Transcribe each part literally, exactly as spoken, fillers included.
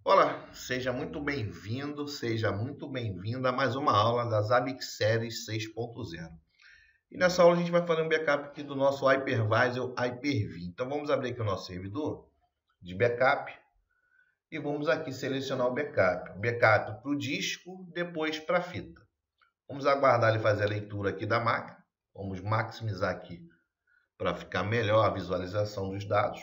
Olá, seja muito bem-vindo, seja muito bem-vinda a mais uma aula da Zabbix Series seis ponto zero. E nessa aula a gente vai fazer um backup aqui do nosso Hypervisor Hyper-V. Então vamos abrir aqui o nosso servidor de backup e vamos aqui selecionar o backup. Backup para o disco, depois para a fita. Vamos aguardar ele fazer a leitura aqui da máquina. Vamos maximizar aqui para ficar melhor a visualização dos dados.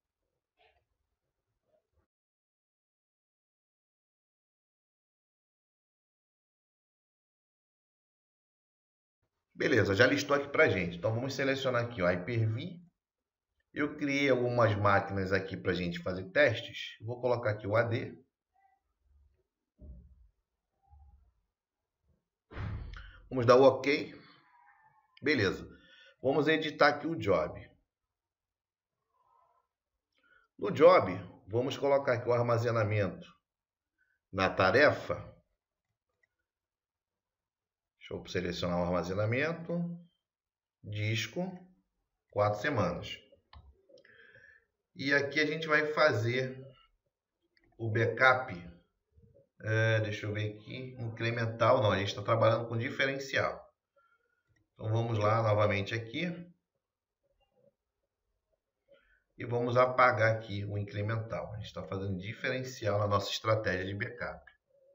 Beleza, já listou aqui para gente. Então vamos selecionar aqui o Hyper-V. Eu criei algumas máquinas aqui para a gente fazer testes. Vou colocar aqui o A D. Vamos dar o OK. Beleza. Vamos editar aqui o job. No job, vamos colocar aqui o armazenamento na tarefa. Deixa eu selecionar o armazenamento. Disco, quatro semanas. E aqui a gente vai fazer o backup. É, deixa eu ver aqui. Incremental, não, a gente está trabalhando com diferencial. Então vamos lá novamente aqui. E vamos apagar aqui o incremental. A gente está fazendo diferencial na nossa estratégia de backup.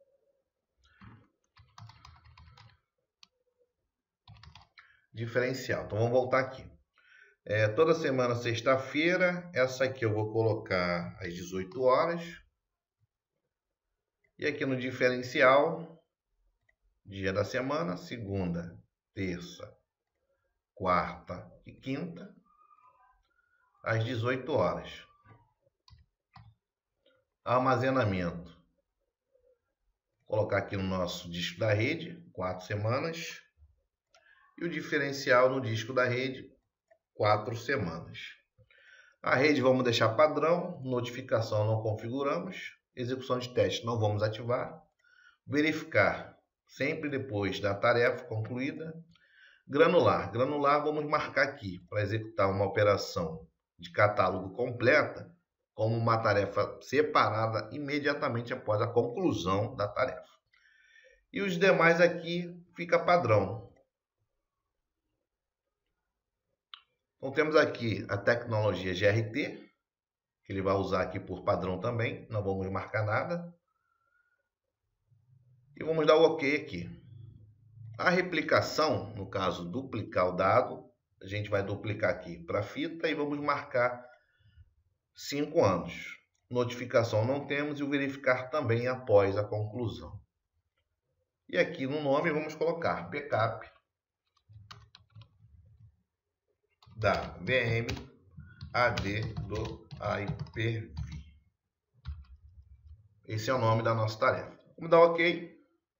Diferencial. Então vamos voltar aqui. É, toda semana, sexta-feira, essa aqui eu vou colocar às dezoito horas. E aqui no diferencial, dia da semana, segunda, terça, quarta e quinta, às dezoito horas. Armazenamento. Colocar aqui no nosso disco da rede, quatro semanas. E o diferencial no disco da rede, quatro semanas. A rede vamos deixar padrão, notificação não configuramos, execução de teste não vamos ativar, verificar sempre depois da tarefa concluída, granular. Granular vamos marcar aqui para executar uma operação de catálogo completa como uma tarefa separada imediatamente após a conclusão da tarefa. E os demais aqui fica padrão. Então temos aqui a tecnologia G R T, que ele vai usar aqui por padrão também, não vamos marcar nada. E vamos dar o OK aqui. A replicação, no caso duplicar o dado, a gente vai duplicar aqui para a fita e vamos marcar cinco anos. Notificação não temos e o verificar também após a conclusão. E aqui no nome vamos colocar backup da V M A D do Hyper-V. Esse é o nome da nossa tarefa. Vamos dar OK.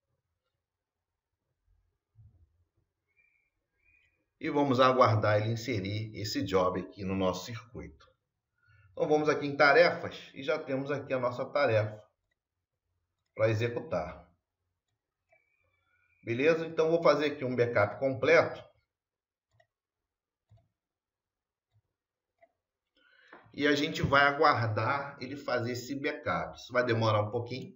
E vamos aguardar ele inserir esse job aqui no nosso circuito. Então vamos aqui em tarefas e já temos aqui a nossa tarefa para executar. Beleza? Então vou fazer aqui um backup completo. E a gente vai aguardar ele fazer esse backup. Isso vai demorar um pouquinho.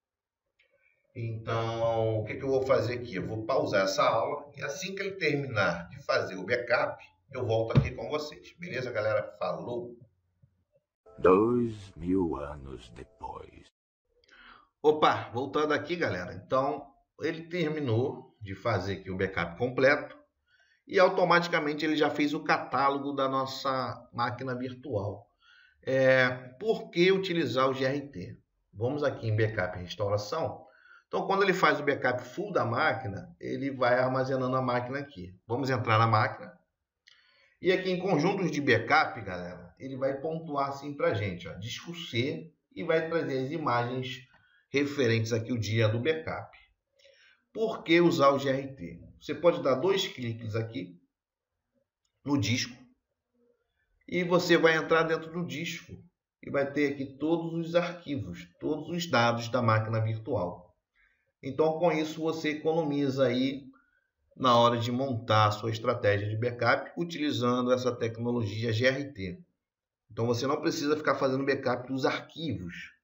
Então, o que, que eu vou fazer aqui? Eu vou pausar essa aula. E assim que ele terminar de fazer o backup, eu volto aqui com vocês. Beleza, galera? Falou! Dois mil anos depois. Opa, voltando aqui, galera. Então, ele terminou de fazer aqui o backup completo. E automaticamente ele já fez o catálogo da nossa máquina virtual. É, por que utilizar o G R T? Vamos aqui em backup e restauração. Então, quando ele faz o backup full da máquina, ele vai armazenando a máquina aqui. Vamos entrar na máquina. E aqui em conjuntos de backup, galera, ele vai pontuar assim para a gente, ó, disco C, e vai trazer as imagens referentes aqui ao dia do backup. Por que usar o G R T? Você pode dar dois cliques aqui no disco e você vai entrar dentro do disco e vai ter aqui todos os arquivos, todos os dados da máquina virtual. Então, com isso, você economiza aí na hora de montar a sua estratégia de backup utilizando essa tecnologia G R T. Então, você não precisa ficar fazendo backup dos arquivos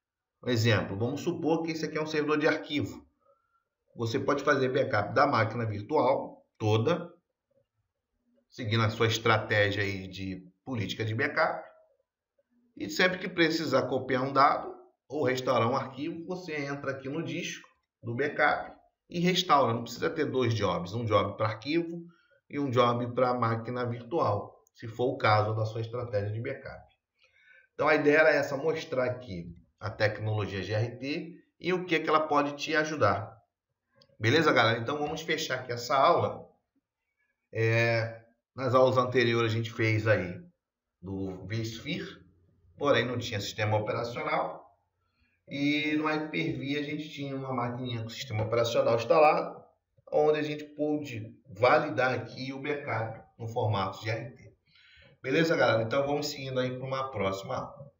Um exemplo, vamos supor que esse aqui é um servidor de arquivo. Você pode fazer backup da máquina virtual toda, seguindo a sua estratégia aí de política de backup. E sempre que precisar copiar um dado ou restaurar um arquivo, você entra aqui no disco do backup e restaura. Não precisa ter dois jobs, um job para arquivo e um job para máquina virtual, se for o caso da sua estratégia de backup. Então a ideia era essa, mostrar aqui a tecnologia G R T e o que, que ela pode te ajudar. Beleza, galera? Então vamos fechar aqui essa aula. É, nas aulas anteriores a gente fez aí do vSphere, porém não tinha sistema operacional. E no Hyper-V a gente tinha uma maquininha com sistema operacional instalado, onde a gente pôde validar aqui o backup no formato G R T. Beleza, galera? Então vamos seguindo aí para uma próxima aula.